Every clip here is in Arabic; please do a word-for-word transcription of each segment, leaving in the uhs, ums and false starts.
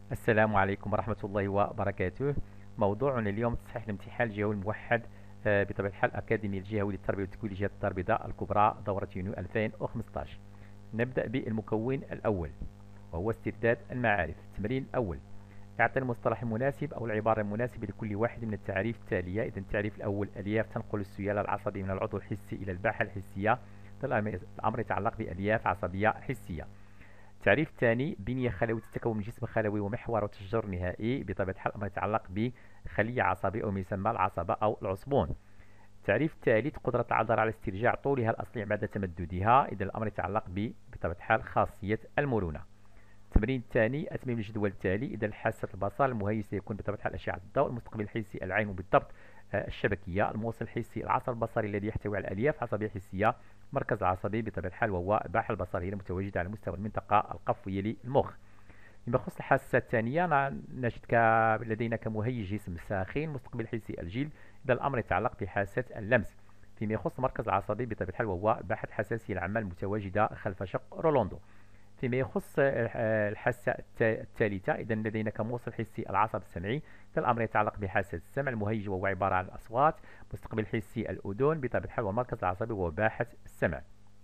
السلام عليكم ورحمة الله وبركاته. موضوعنا اليوم تصحيح الامتحان الجهوي الموحد آه، بطبيعة الحال الأكاديمي الجهوي للتربية والتكوين لجهة الدار البيضاء الكبرى دورة يونيو ألفين وخمسطاش. نبدأ بالمكون الأول وهو استرداد المعارف. التمرين الأول: اعطي المصطلح المناسب أو العبارة المناسبة لكل واحد من التعريف التالية. إذا التعريف الأول: ألياف تنقل السيالة العصبي من العضو الحسي إلى الباحة الحسية. الأمر يتعلق بألياف عصبية حسية. التعريف الثاني: بنية خلوية تتكون من جسم خلوي ومحور وتشجر نهائي. بطبيعة الحال الأمر يتعلق بخلية عصبية أو ما يسمى العصبة أو العصبون. التعريف الثالث: قدرة العضلة على استرجاع طولها الأصلي بعد تمددها. إذا الأمر يتعلق ب بطبيعة الحال خاصية المرونة. التمرين الثاني: أتمم الجدول التالي. إذا حاسة البصر المهيئ سيكون بطبيعة الحال أشعة الضوء. المستقبل الحسي العين وبالضبط آه، الشبكية. الموصل الحسي العصب البصري الذي يحتوي على ألياف عصبية حسية. مركز العصبي بطبيعة الحال وهو الباحة البصرية المتواجدة على مستوى المنطقة القفوية للمخ. فيما يخص الحاسة الثانية نجد لدينا كمهيئ جسم ساخن. مستقبل الحسي الجلد. إذا الأمر يتعلق بحاسة اللمس. فيما يخص المركز العصبي بطبيعة الحال وهو باحة الحساسية العامة المتواجدة خلف شق رولاندو. فيما يخص الحاسة الثالثة، إذا لدينا كموصل حسي العصب السمعي. الأمر يتعلق بحاسة السمع. المهيج وهو عبارة عن الأصوات. مستقبل الحسي الأذن بطبيعة الحال، والمركز العصبي وهو باحة السمع.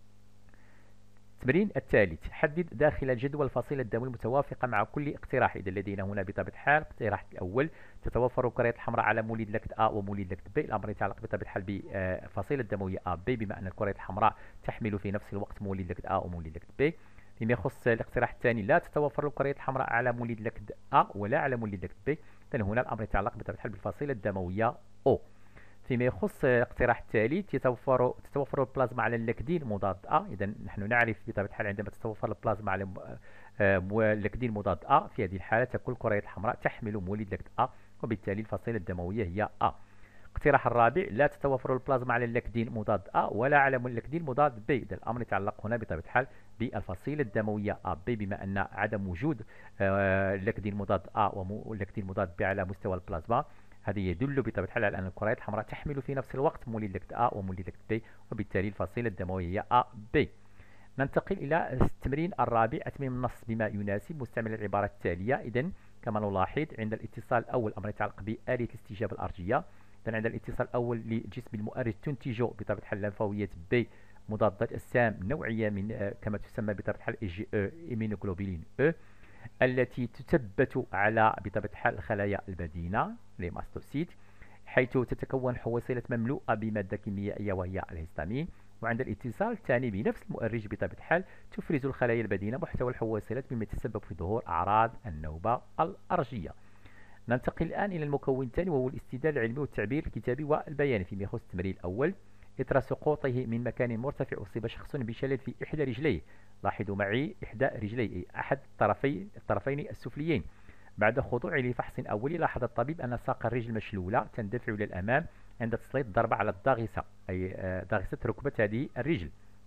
التمرين الثالث: حدد داخل الجدول الفصيلة الدموية المتوافقة مع كل اقتراح. إذا لدينا هنا بطبيعة الحال الاقتراح الأول: تتوفر الكريات الحمراء على مولد لكت A ومولد لكت B. الأمر يتعلق بطبيعة الحال بفصيلة الدموية A B، بما أن الكريات الحمراء تحمل في نفس الوقت مولد لكت A ومولد لكت B. فيما يخص الاقتراح الثاني: لا تتوفر الكريات الحمراء على مولد لكت A ولا على مولد لكت B. إذن هنا الأمر يتعلق بطبيعة الحال بالفصيلة الدموية O. فيما يخص الاقتراح الثالث: يتوفر تتوفر البلازما على اللكدين مضاد أ. إذا نحن نعرف بطبيعة الحال عندما تتوفر البلازما على اللكدين مضاد أ، في هذه الحالة تكون الكريات الحمراء تحمل مولد لكت أ، وبالتالي الفصيلة الدموية هي أ. الاقتراح الرابع: لا تتوفر البلازما على اللكدين مضاد أ ولا على اللكدين مضاد ب. إذا الأمر يتعلق هنا بطبيعة الحال بالفصيلة الدموية أ ب، بما أن عدم وجود اللكدين مضاد أ واللكدين مضاد ب على مستوى البلازما، هذا يدل بطبيعة الحال على أن الكريات الحمراء تحمل في نفس الوقت مولد لكت أ ومولد لكت ب، وبالتالي الفصيلة الدموية هي أ ب. ننتقل إلى التمرين الرابع: أتمم النص بما يناسب مستعمل العبارة التالية. إذا كما نلاحظ عند الاتصال الأول الأمر يتعلق بآلية الاستجابة الأرجية. إذا عند الاتصال الأول لجسم المؤرج تنتج بطبيعة الحال اللمفاوية ب مضادات السام نوعية من كما تسمى بطبيعة الحال إي جي أو إيمينوغلوبولين أو، التي تثبت على بطبيعة الحال الخلايا البدينة لماستوسيت، حيث تتكون حويصلة مملوءة بمادة كيميائية وهي الهستامين. وعند الاتصال الثاني بنفس المؤرج بطبيعة الحال تفرز الخلايا البدينة محتوى الحويصلات، مما يتسبب في ظهور أعراض النوبة الأرجية. ننتقل الآن إلى المكون الثاني وهو الاستدلال العلمي والتعبير الكتابي والبياني. فيما يخص التمرين الأول: إثر سقوطه من مكان مرتفع أصيب شخص بشلل في إحدى رجليه. لاحظوا معي إحدى رجليه، أحد الطرفي الطرفين السفليين. بعد خضوعه لفحص أولي لاحظ الطبيب أن ساق الرجل مشلولة تندفع إلى الأمام عند تسليط ضربة على الضاغصة، أي ضاغصة ركبة هذه الرجل.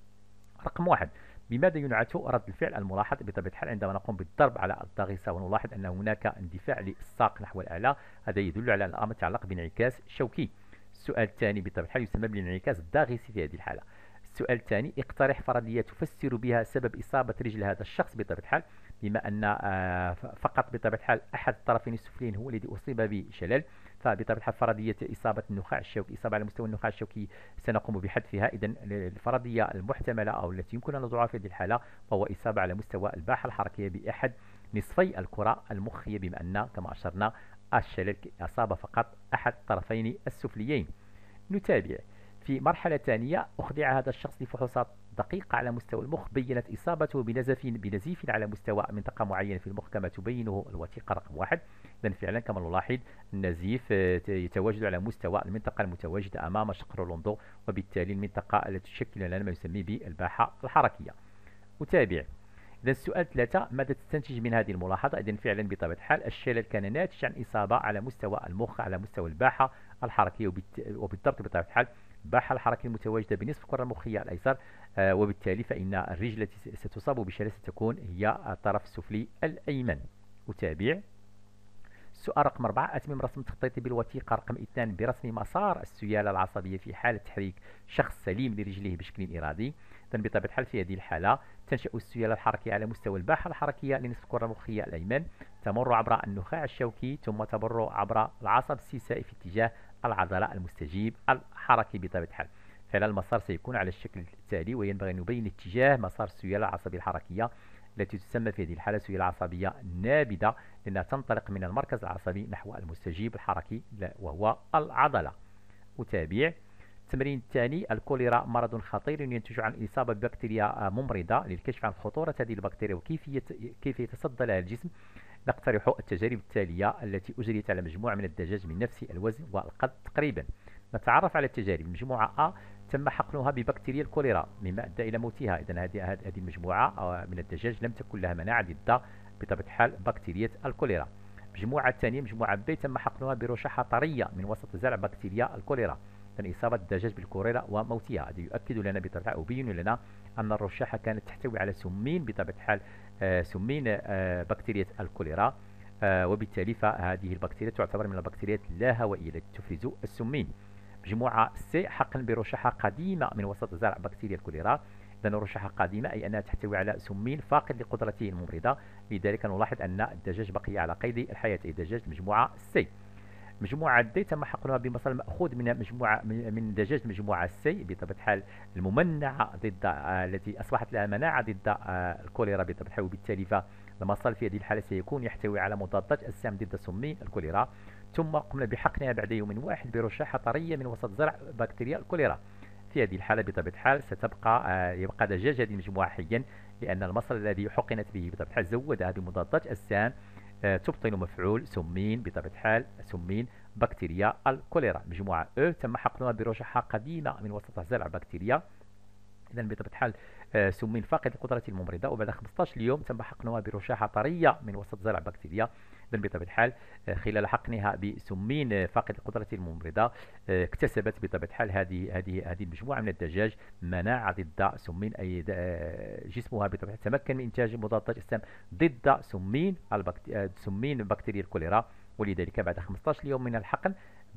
رقم واحد: بماذا ينعت رد الفعل الملاحظ بطبيعة الحال عندما نقوم بالضرب على الضاغصة ونلاحظ أن هناك اندفاع للساق نحو الأعلى؟ هذا يدل على أن الأمر يتعلق بانعكاس شوكي. السؤال الثاني بطبيعة الحال يسمى بالانعكاس الضاغطي في هذه الحالة. السؤال الثاني: اقترح فرضية تفسر بها سبب إصابة رجل هذا الشخص بطبيعة الحال، بما أن فقط بطبيعة الحال أحد الطرفين السفليين هو الذي أصيب بشلل، فبطبيعة الحال فرضية إصابة النخاع الشوكي إصابة على مستوى النخاع الشوكي سنقوم بحذفها. إذا الفرضية المحتملة أو التي يمكن أن نضعها في هذه الحالة وهو إصابة على مستوى الباحة الحركية بأحد نصفي الكرة المخية، بما أن كما أشرنا الشلل أصاب فقط أحد الطرفين السفليين. نتابع. في مرحلة ثانية أخضع هذا الشخص لفحوصات دقيقة على مستوى المخ، بينت إصابته بنزف بنزيف على مستوى منطقة معينة في المخ كما تبينه الوثيقة رقم واحد. إذن فعلا كما نلاحظ النزيف يتواجد على مستوى المنطقة المتواجدة أمام شق رولاندو، وبالتالي المنطقة التي تشكل لنا ما يسمى بالباحة الحركية. أتابع. إذا السؤال ثلاثة: ماذا تستنتج من هذه الملاحظة؟ إذن فعلا بطبيعة الحال الشلل كان ناتج عن إصابة على مستوى المخ على مستوى الباحة الحركية، وبالضبط بطبيعة الحال الباحة الحركية المتواجدة بنصف الكرة المخية الأيسر، آه وبالتالي فإن الرجل التي ستصاب بشلل ستكون هي الطرف السفلي الأيمن. أتابع. السؤال رقم أربعة: أتمم رسم تخطيطي بالوثيقة رقم اثنان برسم مسار السيالة العصبية في حالة تحريك شخص سليم لرجله بشكل إرادي. إذن بطبيعة الحال في هذه الحالة تنشأ السيالة الحركية على مستوى الباحة الحركية لنصف الكرة المخية الأيمن، تمر عبر النخاع الشوكي ثم تمر عبر العصب السيسائي في اتجاه العضلة المستجيب الحركي بطبيعة الحال. فعلا المسار سيكون على الشكل التالي، وينبغي أن نبين اتجاه مسار السيالة العصبية الحركية التي تسمى في هذه الحالة سيالة عصبية نابضة، لأنها تنطلق من المركز العصبي نحو المستجيب الحركي وهو العضلة. أتابع. التمرين الثاني، الكوليرا مرض خطير ينتج عن إصابة ببكتيريا ممرضة. للكشف عن خطورة هذه البكتيريا وكيفية كيف يتصدى لها الجسم نقترح التجارب التالية التي أجريت على مجموعة من الدجاج من نفس الوزن والقد تقريبا. نتعرف على التجارب. مجموعة أ تم حقنها ببكتيريا الكوليرا مما أدى إلى موتها. إذن هذه هذه المجموعة من الدجاج لم تكن لها مناعة ضد بطبيعة الحال بكتيريا الكوليرا. المجموعة الثانية مجموعة ب تم حقنها برشاحة طرية من وسط زرع بكتيريا الكوليرا، إذن إصابة الدجاج بالكوليرا وموتها. هذا يؤكد لنا بطبيعة الحال أو يبين لنا أن الرشاحة كانت تحتوي على سمين بطبيعة الحال سمين بكتيريا الكوليرا، وبالتالي فهذه البكتيريا تعتبر من البكتيريات اللاهوائية التي تفرز السمين. مجموعة سي حقن برشاحة قديمة من وسط زرع بكتيريا الكوليرا. إذن الرشاحة قديمة أي أنها تحتوي على سمين فاقد لقدرته الممرضة، لذلك نلاحظ أن الدجاج بقي على قيد الحياة، أي دجاج مجموعة سي. مجموعة دي تم حقنها بمصل مأخوذ من مجموعة من دجاج مجموعة سي بطبيعة الحال الممنعة ضد التي أصبحت لها مناعة ضد الكوليرا بطبيعة الحال، وبالتالي فالمصل في هذه الحالة سيكون يحتوي على مضادات أجسام ضد سمي الكوليرا. ثم قمنا بحقنها بعد يوم واحد برشاحة طرية من وسط زرع بكتيريا الكوليرا. في هذه الحالة بطبيعة الحال ستبقى يبقى دجاج هذه المجموعة حيا، لأن المصل الذي حقنت به بطبيعة الحال زودها بمضادات أجسام تبطل مفعول سمين بطبيعة الحال سمين بكتيريا الكوليرا. مجموعة أو تم حقنها برشاحة قديمة من وسط زرع بكتيريا، إذا بطبيعة الحال سمين فاقد القدرة الممرضة، وبعد خمسة عشر يوم تم حقنها برشاحة طرية من وسط زرع بكتيريا. إذا بطبيعة الحال خلال حقنها بسمين فاقد القدرة الممرضة اكتسبت بطبيعة الحال هذه هذه هذه المجموعة من الدجاج مناعة ضد سمين، أي جسمها بطبيعة الحال تمكن من إنتاج مضادات أجسام ضد سمين سمين بكتيريا الكوليرا. ولذلك بعد خمسة عشر يوم من الحقن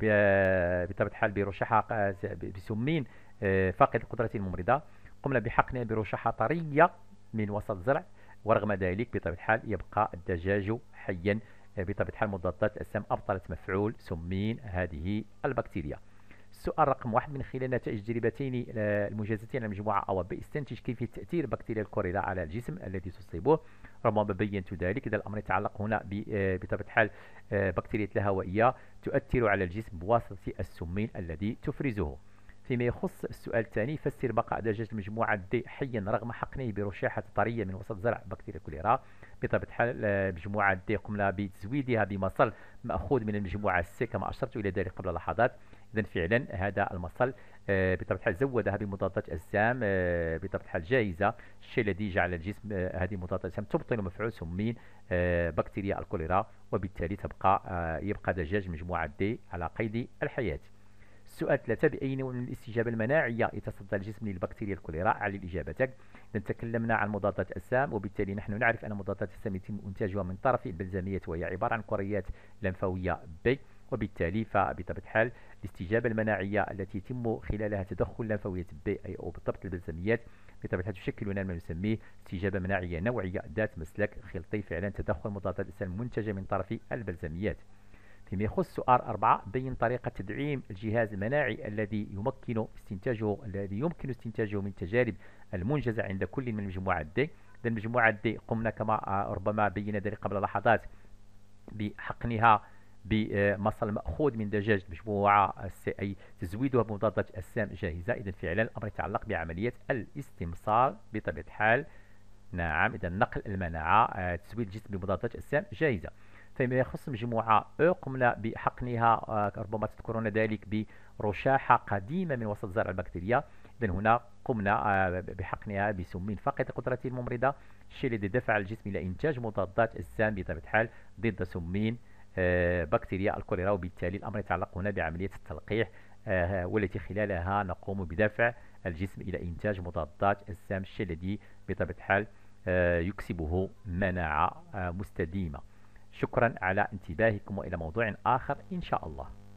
بطبيعة الحال برشاحة بسمين فاقد القدرة الممرضة قمنا بحقنها برشاحة طرية من وسط زرع، ورغم ذلك بطبيعة الحال يبقى الدجاج حيا. بطبيعة الحال مضادات الأجسام أبطلت مفعول سمين هذه البكتيريا. السؤال رقم واحد، من خلال نتائج جريبتين المجازتين على مجموعة أ و ب استنتج كيفية تأثير بكتيريا الكوليرا على الجسم الذي تصيبه. ربما بينت ذلك. إذا الأمر يتعلق هنا بطبيعة الحال بكتيريا الهوائية تؤثر على الجسم بواسطة السمين الذي تفرزه. فيما يخص السؤال الثاني، فسر بقاء دجاج المجموعة د حيا رغم حقنه برشاحة طرية من وسط زرع بكتيريا الكوليرا. بطبيعة الحال مجموعة د قمنا بتزويدها بمصل مأخوذ من المجموعة سي كما أشرت إلى ذلك قبل لحظات. إذن فعلا هذا المصل بطبيعة الحال زودها بمضادات أجسام بطبيعة الحال جاهزة، الشيء الذي جعل الجسم هذه مضادات الأجسام تبطل مفعول سمين بكتيريا الكوليرا، وبالتالي تبقى يبقى دجاج مجموعة د على قيد الحياة. السؤال ثلاثة، بأي نوع من الاستجابة المناعية يتصدى الجسم للبكتيريا الكوليرا؟ على إجابتك. إذن تكلمنا عن مضادات الأجسام، وبالتالي نحن نعرف أن مضادات الأجسام يتم إنتاجها من طرف البلزميات، وهي عبارة عن كريات لمفاوية ب، وبالتالي فبطبيعة الحال الاستجابة المناعية التي يتم خلالها تدخل لمفاوية ب أي أو بالضبط البلزميات بطبيعة الحال تشكل لنا ما نسميه استجابة مناعية نوعية ذات مسلك خلطي، فعلا تدخل مضادات الأجسام المنتجة من طرف البلزميات. فيما يخص سؤال أربعة، بين طريقة تدعيم الجهاز المناعي الذي يمكن استنتاجه الذي يمكن استنتاجه من التجارب المنجزة عند كل من المجموعة د. إذن المجموعة د قمنا كما ربما بينا ذلك قبل لحظات بحقنها بمصل مأخوذ من دجاج مجموعة سي، أي تزويدها بمضادات أجسام جاهزة. إذن فعلا الأمر يتعلق بعملية الاستمصال بطبيعة الحال. نعم، إذا نقل المناعة تزويد الجسم بمضادات أجسام جاهزة. فيما يخص مجموعة أ قمنا بحقنها ربما تذكرون ذلك برشاحة قديمة من وسط زرع البكتيريا. إذن هنا قمنا بحقنها بسمين فاقد قدرة الممرضة، الشيء الذي دفع الجسم إلى إنتاج مضادات أجسام بطبيعة الحال ضد سمين بكتيريا الكوليرا، وبالتالي الأمر يتعلق هنا بعملية التلقيح والتي خلالها نقوم بدفع الجسم إلى إنتاج مضادات أجسام، الشيء الذي بطبيعة الحال يكسبه مناعة مستديمة. شكرا على انتباهكم، وإلى موضوع آخر إن شاء الله.